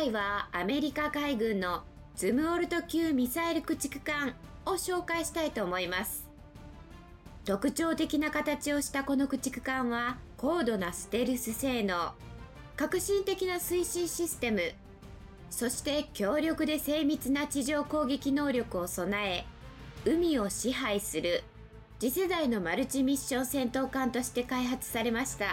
回はアメリカ海軍のズムウォルト級ミサイル駆逐艦を紹介したいと思います。特徴的な形をしたこの駆逐艦は高度なステルス性能、革新的な推進システム、そして強力で精密な地上攻撃能力を備え、海を支配する次世代のマルチミッション戦闘艦として開発されました。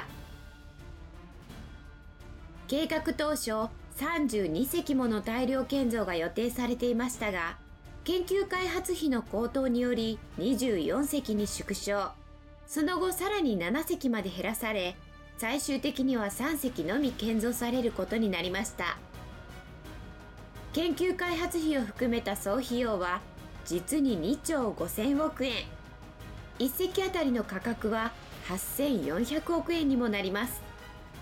計画当初32隻もの大量建造が予定されていましたが、研究開発費の高騰により24隻に縮小、その後さらに7隻まで減らされ、最終的には3隻のみ建造されることになりました。研究開発費を含めた総費用は実に2兆5000億円。1隻あたりの価格は8400億円にもなります。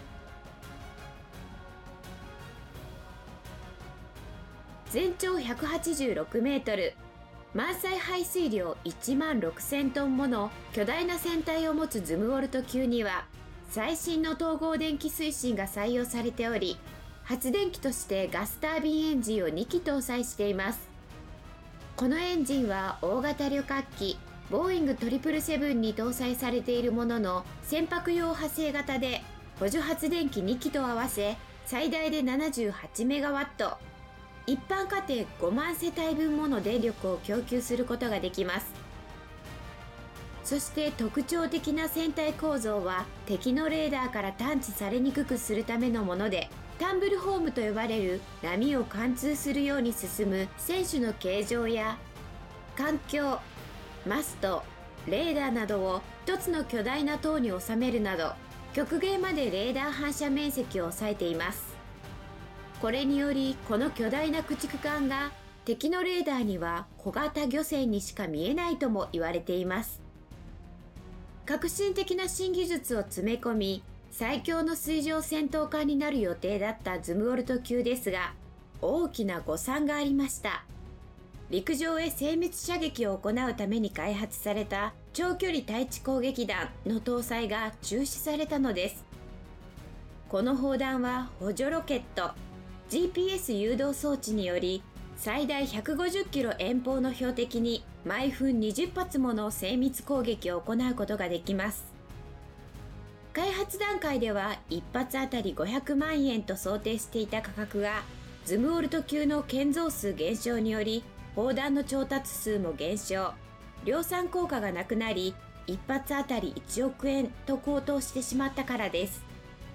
全長186メートル、満載排水量1万6000トンもの巨大な船体を持つズムウォルト級には、最新の統合電気推進が採用されており、発電機としてガスタービンエンジンを2機搭載しています。このエンジンは大型旅客機ボーイング777に搭載されているものの、船舶用派生型で補助発電機2機と合わせ最大で78メガワット、一般家庭5万世帯分もの電力を供給することができます。そして特徴的な船体構造は敵のレーダーから探知されにくくするためのもので、タンブルホームと呼ばれる波を貫通するように進む船首の形状や環境、マスト、レーダーなどを一つの巨大な塔に収めるなど、極限までレーダー反射面積を抑えています。これによりこの巨大な駆逐艦が敵のレーダーには小型漁船にしか見えないとも言われています。革新的な新技術を詰め込み、最強の水上戦闘艦になる予定だったズムウォルト級ですが、大きな誤算がありました。陸上へ精密射撃を行うために開発された長距離対地攻撃弾の搭載が中止されたのです。この砲弾は補助ロケット、GPS 誘導装置により最大150キロ遠方の標的に毎分20発もの精密攻撃を行うことができます。開発段階では1発あたり500万円と想定していた価格が、ズムウォルト級の建造数減少により砲弾の調達数も減少、量産効果がなくなり1発あたり1億円と高騰してしまったからです。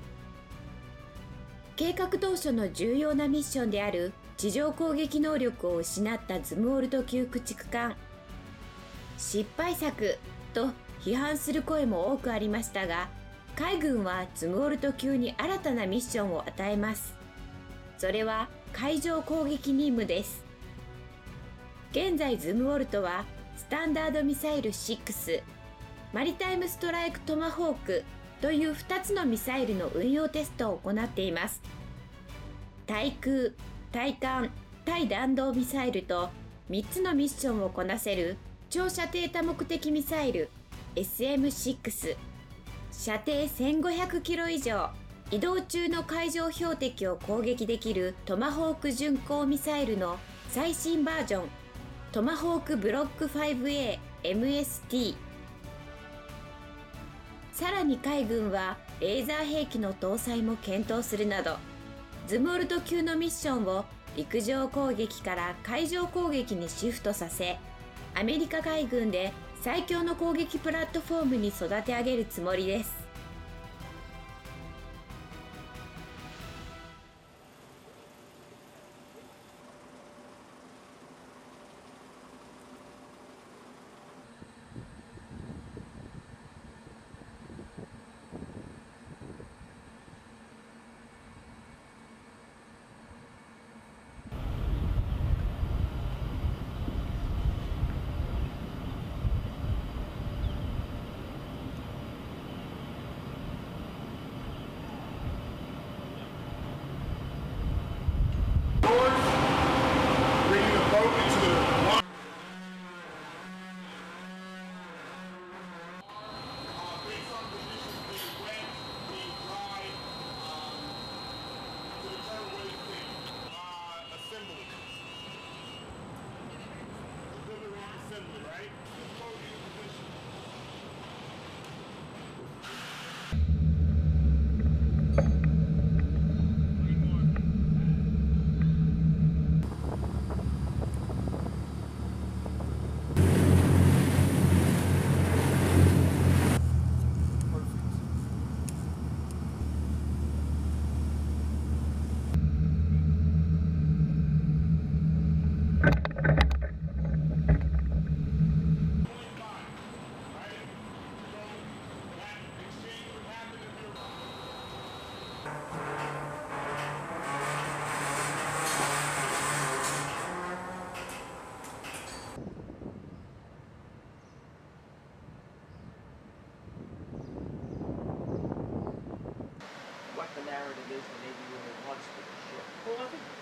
計画当初の重要なミッションである地上攻撃能力を失ったズムウォルト級駆逐艦、失敗作と批判する声も多くありましたが、海軍はズムウォルト級に新たなミッションを与えます。それは海上攻撃任務です。現在ズムウォルトはスタンダードミサイル6、マリタイムストライクトマホークという2つのミサイルの運用テストを行っています。対空、対艦、対弾道ミサイルと3つのミッションをこなせる長射程多目的ミサイル SM6、射程1500キロ以上、移動中の海上標的を攻撃できるトマホーク巡航ミサイルの最新バージョン、トマホークブロック 5A MST。さらに海軍はレーザー兵器の搭載も検討するなど、ズムウォルト級のミッションを陸上攻撃から海上攻撃にシフトさせ、アメリカ海軍で最強の攻撃プラットフォームに育て上げるつもりです。 this, and maybe when we watch the show. Well, I think.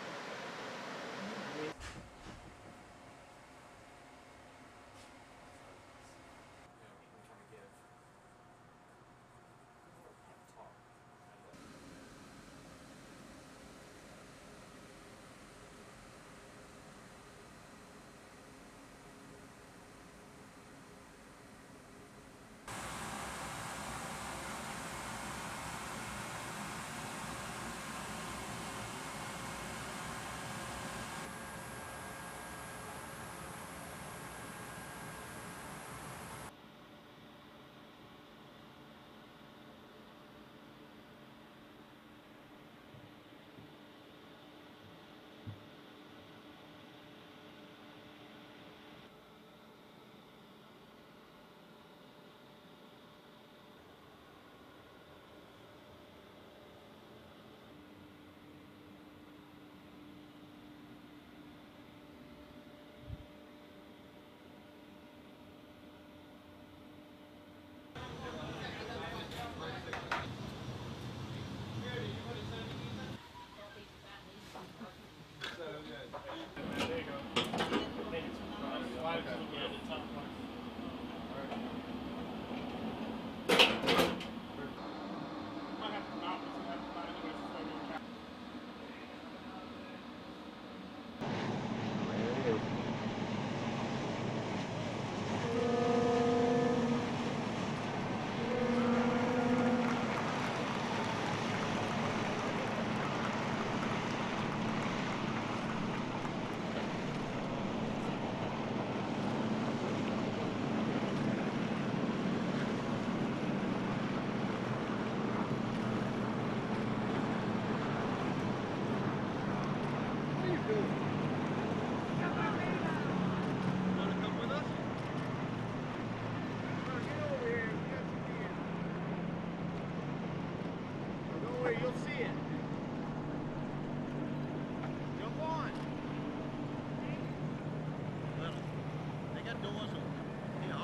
You'll see it. Jump on. Well, they got doors open. Yeah.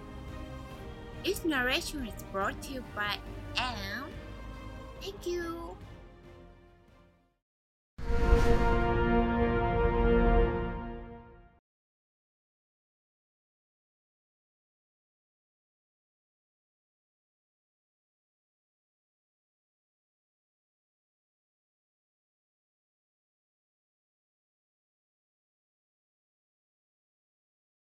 This narration is brought to you by Anne. Thank you.